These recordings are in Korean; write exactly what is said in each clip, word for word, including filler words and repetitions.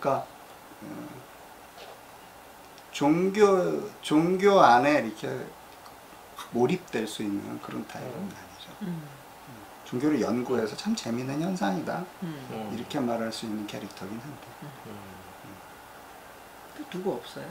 그러니까 음, 종교 종교 안에 이렇게 몰입될 수 있는 그런 타입은 아니죠. 음. 종교를 연구해서 참 재미있는 현상이다. 음. 이렇게 말할 수 있는 캐릭터긴 한데. 음. 또 누구 없어요?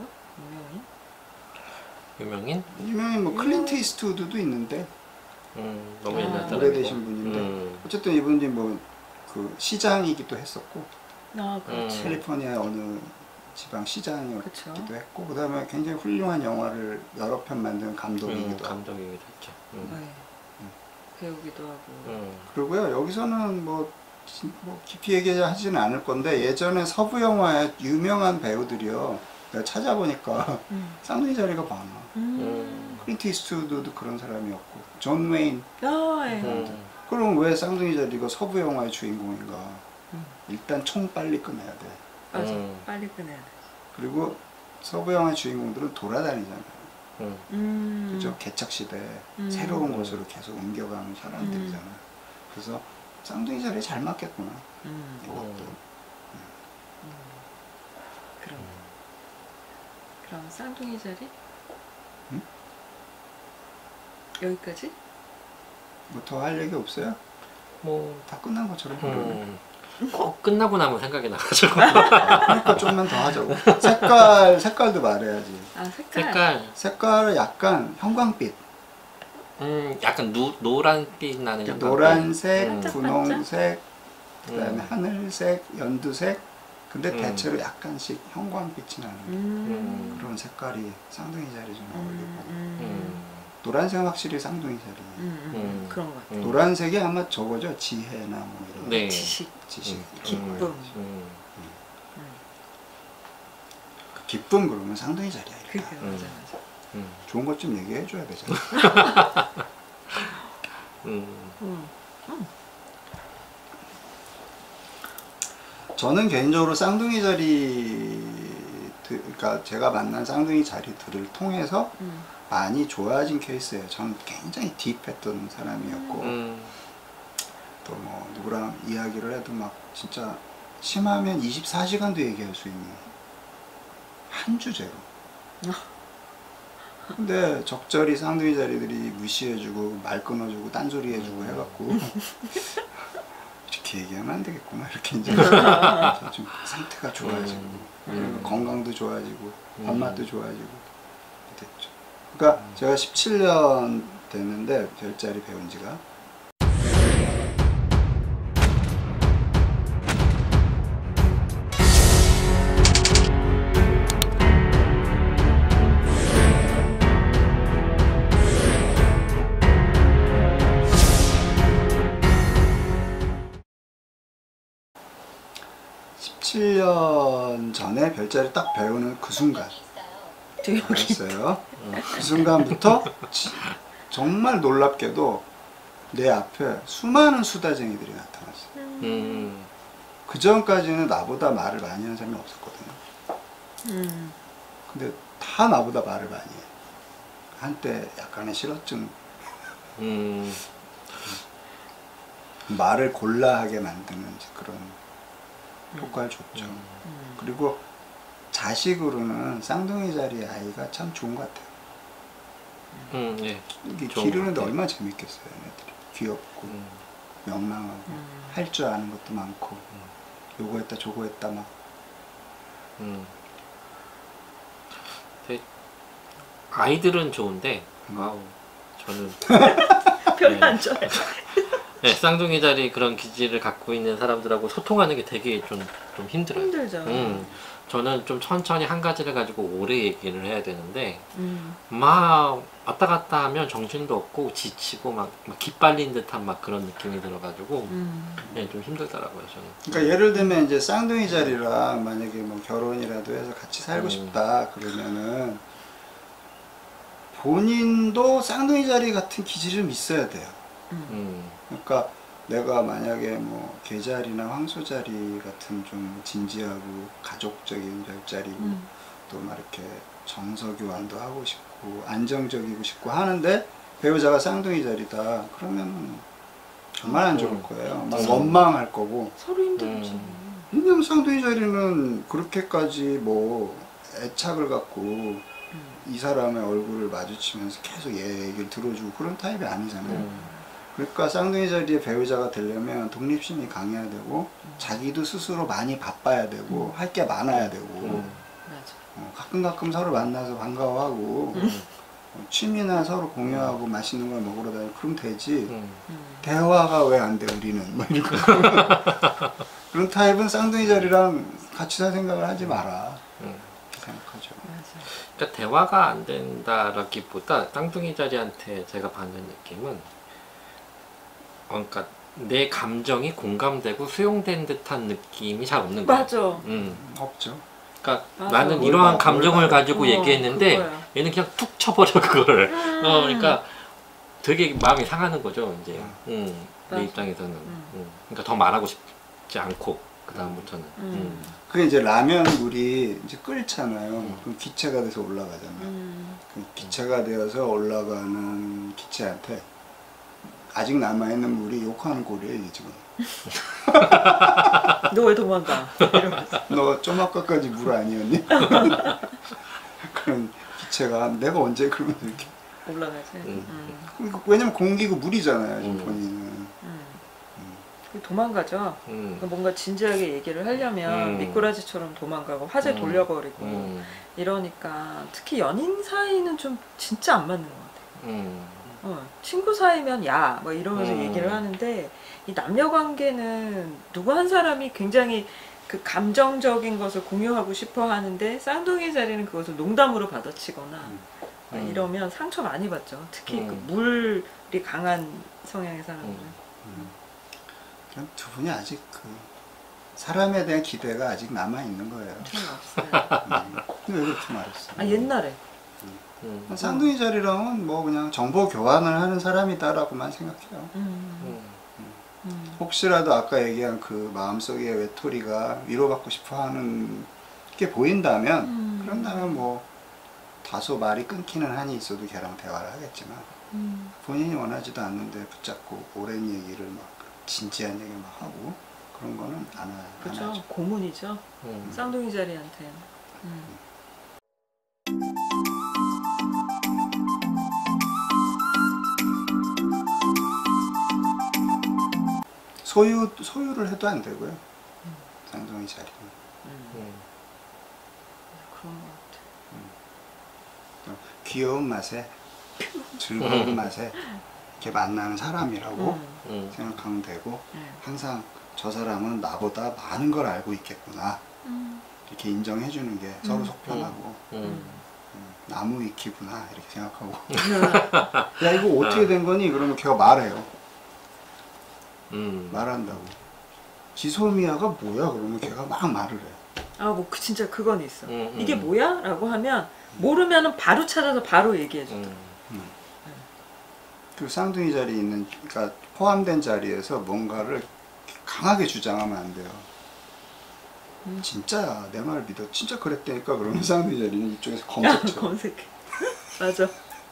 유명인? 유명인? 유명인 뭐 클린트 이스트우드도 있는데 음, 너무 아. 옛날 사람이고. 오래되신 분인데 음. 어쨌든 이분이 뭐 그 시장이기도 했었고 아, 그렇지. 음. 캘리포니아 어느 지방 그쵸. 시장이기도 했고 그 다음에 굉장히 훌륭한 영화를 여러 편 만든 감독이기도 음, 하고 감독이기도 했죠. 음. 네. 음. 배우기도 하고. 음. 그리고요 여기서는 뭐, 진- 뭐 깊이 얘기하지는 않을 건데 예전에 서부 영화의 유명한 배우들이요 내가 찾아보니까 음. 쌍둥이 자리가 많아. 음. 클린트 이스트우드도 그런 사람이었고 존 웨인. 아, 예. 음. 그럼 왜 쌍둥이 자리가 서부 영화의 주인공인가? 음. 일단 총 빨리 끝내야 돼. 맞아. 음. 빨리 끝내야 돼. 그리고 서부 영화의 주인공들은 돌아다니잖아요. 음. 음. 그죠? 개척시대 음. 새로운 곳으로 계속 옮겨가는 사람들이잖아. 음. 그래서 쌍둥이 자리에 잘 맞겠구나. 음. 이것도. 음. 그럼. 그럼 쌍둥이 자리? 응? 여기까지? 뭐 더 할 얘기 없어요? 뭐, 다 끝난 것처럼 그러네. 음, 꼭 끝나고 나면 생각이 나가지고. 그러니까 좀만 더 하자고. 색깔, 색깔도 말해야지. 아, 색깔. 색깔, 색깔은 약간 형광빛. 음, 약간 누, 노란빛 나는 형광빛. 노란색, 음. 분홍색, 그 다음에 음. 하늘색, 연두색. 근데 음. 대체로 약간씩 형광빛이 나는 음. 그런 색깔이 쌍둥이 자리 좀 어울리고. 음. 음. 노란색은 확실히 쌍둥이 자리. 음. 음. 음. 그런 것 같아. 음. 노란색이 아마 저거죠. 지혜나 뭐 이런. 네. 지식. 지식. 음. 이런 기쁨. 거야지. 음. 음. 그 기쁨 그러면 쌍둥이 자리야. 그게 일단. 맞아, 음. 맞아. 음. 좋은 것 좀 얘기해 줘야 되잖아. 음. 음. 음. 저는 개인적으로 쌍둥이 자리, 그러니까 제가 만난 쌍둥이 자리들을 통해서 음. 많이 좋아진 케이스예요. 저는 굉장히 딥했던 사람이었고 음. 또 뭐 누구랑 이야기를 해도 막 진짜 심하면 이십사 시간도 얘기할 수 있는 한 주제로. 근데 적절히 쌍둥이 자리들이 무시해주고 말 끊어주고 딴소리 해주고 해갖고 이렇게 얘기하면 안 되겠구나 이렇게 이제 좀 상태가 좋아지고 음. 건강도 좋아지고 음. 밥맛도 좋아지고 됐죠. 그러니까 음. 제가 십칠 년 됐는데 별자리 배운 지가 십칠 년 전에 별자리 딱 배우는 그 순간 저 여기. 알았어요. 그 순간부터 지- 정말 놀랍게도 내 앞에 수많은 수다쟁이들이 나타났어요. 음. 그 전까지는 나보다 말을 많이 하는 사람이 없었거든요. 음. 근데 다 나보다 말을 많이 해. 한때 약간의 실어증, 음. 말을 골라하게 만드는 그런 효과를 줬죠. 음. 그리고 자식으로는 쌍둥이 자리 아이가 참 좋은 것 같아요. 음. 예. 이게 좋은 기르는데 것 같아요. 얼마나 재밌겠어요, 애들이. 귀엽고, 음. 명랑하고, 음. 할 줄 아는 것도 많고, 요거 했다, 저거 했다, 막. 음. 되게 아이들은 좋은데, 음. 아우, 저는 별로 네. 안 좋아해. 네, 쌍둥이 자리 그런 기질을 갖고 있는 사람들하고 소통하는 게 되게 좀, 좀 힘들어요. 힘들죠. 음, 저는 좀 천천히 한 가지를 가지고 오래 얘기를 해야 되는데, 음. 막 왔다 갔다 하면 정신도 없고 지치고 막, 막 기빨린 듯한 막 그런 느낌이 들어가지고, 음. 네, 좀 힘들더라고요, 저는. 그러니까 예를 들면 이제 쌍둥이 자리랑 만약에 뭐 결혼이라도 해서 같이 살고 음. 싶다 그러면은 본인도 쌍둥이 자리 같은 기질이 좀 있어야 돼요. 음. 음, 그러니까 내가 만약에 뭐 개자리나 황소자리 같은 좀 진지하고 가족적인 별자리고 음. 또 막 이렇게 정서 교환도 하고 싶고 안정적이고 싶고 하는데 배우자가 쌍둥이 자리다 그러면 정말 안 좋을 음. 거예요. 막 음. 원망할 거고 서로 힘들지. 음. 왜냐면 쌍둥이 자리는 그렇게까지 뭐 애착을 갖고 음. 이 사람의 얼굴을 마주치면서 계속 얘기를 들어주고 그런 타입이 아니잖아요. 음. 그러니까 쌍둥이 자리의 배우자가 되려면 독립심이 강해야 되고 음. 자기도 스스로 많이 바빠야 되고 할 게 많아야 되고 음. 맞아. 어, 가끔 가끔 서로 만나서 반가워하고 음. 어, 취미나 서로 공유하고 맛있는 걸 먹으러 다니고 그럼 되지. 음. 음. 대화가 왜 안 돼 우리는 뭐 이러고 그런 타입은 쌍둥이 자리랑 같이 살 생각을 하지 마라 음. 이렇게 생각하죠. 맞아. 그러니까 대화가 안 된다라기보다 쌍둥이 자리한테 제가 받는 느낌은 어, 그러니까 내 감정이 공감되고 수용된 듯한 느낌이 잘 없는 거야. 맞아. 음. 없죠. 그러니까 맞아. 나는 뭘 이러한 봐, 감정을 뭘 봐. 가지고 어, 얘기했는데 그거야. 얘는 그냥 툭 쳐버려 그거를. 음. 어, 그러니까 되게 마음이 상하는 거죠 이제. 음. 내 맞아. 입장에서는. 음. 음. 그러니까 더 말하고 싶지 않고 그 다음부터는. 음. 그게 이제 라면 물이 이제 끓잖아요. 음. 그럼 기체가 돼서 올라가잖아요. 음. 그 기체가 되어서 올라가는 기체한테 아직 남아있는 물이 욕하는 꼴이에요 이게 지금. 너 왜 도망가? 이러면서. 너 좀 아까까지 물 아니었니? 그런 기체가 내가 언제 그러면 이렇게. 올라가지. 음. 음. 그러니까 왜냐면 공기고 물이잖아요 지금 음. 본인은. 음. 도망가죠. 음. 뭔가 진지하게 얘기를 하려면 음. 미꾸라지처럼 도망가고 화제 음. 돌려버리고 음. 이러니까 특히 연인 사이는 좀 진짜 안 맞는 것 같아요. 음. 어, 친구 사이면 야, 뭐 이러면서 음. 얘기를 하는데 이 남녀 관계는 누구 한 사람이 굉장히 그 감정적인 것을 공유하고 싶어 하는데 쌍둥이 자리는 그것을 농담으로 받아치거나 음. 아, 음. 이러면 상처 많이 받죠. 특히 음. 그 물이 강한 성향의 사람들은. 음. 그냥 두 분이 아직 그 사람에 대한 기대가 아직 남아 있는 거예요. 전혀 없어요. 음. 근데 왜 그렇게 말했어? 아 옛날에 음. 쌍둥이 자리랑은 뭐 그냥 정보 교환을 하는 사람이다라고만 생각해요. 음, 음. 음. 혹시라도 아까 얘기한 그 마음속의 외톨이가 위로받고 싶어하는 게 보인다면 음. 그런다면 뭐 다소 말이 끊기는 한이 있어도 걔랑 대화를 하겠지만 음. 본인이 원하지도 않는데 붙잡고 오랜 얘기를 막 진지한 얘기 막 하고 그런 거는 안, 하, 안 그렇죠. 하죠. 고문이죠. 음. 쌍둥이 자리한테. 음. 소유 소유를 해도 안 되고요. 쌍둥이 자리는 음. 음. 그런 것 같아. 귀여운 맛에 즐거운 맛에 이렇게 만나는 사람이라고 음. 음. 생각하면 되고 네. 항상 저 사람은 나보다 많은 걸 알고 있겠구나 음. 이렇게 인정해 주는 게 서로 음. 속 편하고 음. 음, 나무 위키구나 이렇게 생각하고 음. 야 이거 어떻게 된 거니? 그러면 걔가 말해요. 음. 말한다고. 지소미아가 뭐야? 그러면 걔가 막 말을 해. 아, 뭐, 그, 진짜 그건 있어. 음, 음. 이게 뭐야? 라고 하면, 모르면은 바로 찾아서 바로 얘기해줘. 음. 그 쌍둥이 자리에 있는, 그러니까 포함된 자리에서 뭔가를 강하게 주장하면 안 돼요. 음. 진짜야, 내 말 믿어. 진짜 그랬다니까. 그러면 쌍둥이 자리는 이쪽에서 검색쳐. 검색해. 맞아.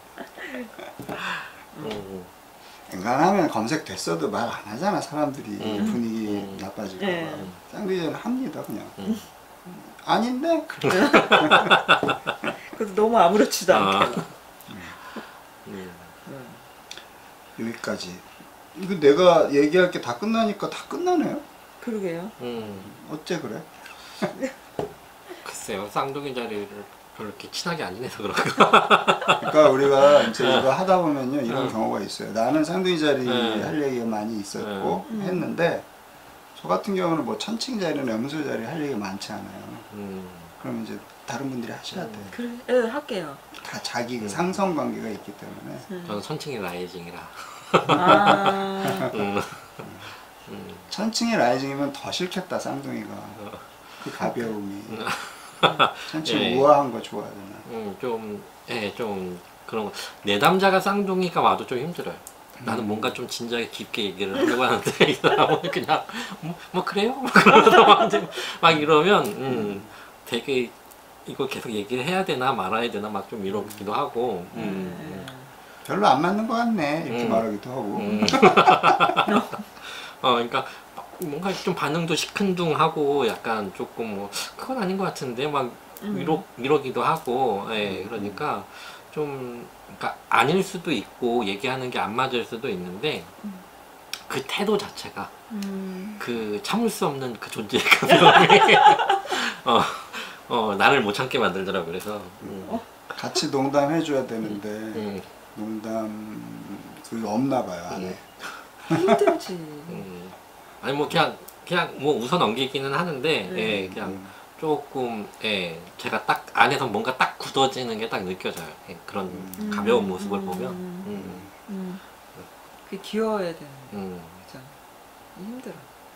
음. 웬간하면 검색됐어도 말 안 하잖아, 사람들이. 음. 분위기 음. 나빠질까봐. 네. 쌍둥이 자리는 합니다, 그냥. 음. 아닌데? 그래. 그래도 너무 아무렇지도 아. 않게. 음. 음. 여기까지. 이거 내가 얘기할 게 다 끝나니까 다 끝나네요. 그러게요. 음. 어째 그래? 글쎄요, 쌍둥이 자리를 별로 이렇게 친하게 안 지내서 그런가. 그러니까 우리가 이제 이거 하다 보면요 이런 음. 경우가 있어요. 나는 쌍둥이 자리 음. 할 얘기가 많이 있었고 음. 했는데 저 같은 경우는 뭐 천칭 자리나 염소 자리 할 얘기가 많지 않아요. 음. 그럼 이제 다른 분들이 하셔야 돼. 그래, 예, 할게요. 다 자기 그 음. 상성 관계가 있기 때문에. 음. 저는 천칭이 라이징이라. 아, 음. 음. 천칭의 라이징이면 더 싫겠다 쌍둥이가. 그 가벼움이. 천칭 예. 우아한 거 좋아하잖아. 음, 좀, 예, 좀 그런 거. 내담자가 쌍둥이가 와도 좀 힘들어요. 나는 뭔가 좀 진지하게 깊게 얘기를 하려고 하는데 이 사람은 그냥 뭐, 뭐 그래요? 뭐 그러면서 막, 이제 막 이러면 음, 되게 이걸 계속 얘기를 해야 되나 말아야 되나 막 좀 이러기도 하고 음, 음. 별로 안 맞는 것 같네 이렇게 음. 말하기도 하고. 음. 어, 그러니까 뭔가 좀 반응도 시큰둥하고 약간 조금 뭐 그건 아닌 것 같은데 막 음. 이러, 이러기도 하고 예, 그러니까 좀 그러니까 아닐 수도 있고 얘기하는 게 안 맞을 수도 있는데 음. 그 태도 자체가 음. 그 참을 수 없는 그 존재의 감정이 어, 어, 나를 못 참게 만들더라고. 그래서 음, 같이 농담해줘야 되는데 음, 농담 그 없나 봐요 안에. 힘들지. 음. 아니 뭐 그냥 그냥 뭐 웃어 넘기기는 하는데 음. 예, 그냥 음. 조금 예, 제가 딱 안에서 뭔가 딱 굳어지는 게 딱 느껴져요. 예, 그런 음. 가벼운 모습을 음. 보면 음. 음, 음. 그게 귀여워야 되는 음. 거죠. 힘들어.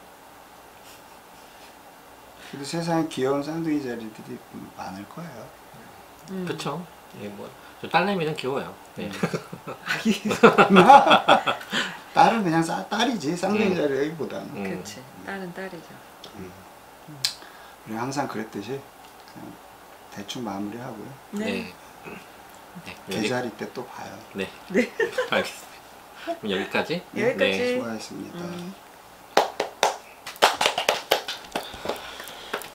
근데 세상에 귀여운 쌍둥이 자리들이 많을 거예요. 음. 그쵸? 예, 뭐, 저 딸내미는 귀여워요. 예. 아기. 딸은 그냥 싸, 딸이지 쌍둥이 음. 자리보다는. 음. 그렇지. 딸은 딸이죠. 우리 항상 그랬듯이 그냥 대충 마무리하고요. 네. 네. 네. 여기, 계자리 때 또 봐요. 네. 네. 알겠습니다. 그럼 여기까지? 여기까지. 네. 수고하셨습니다. 음.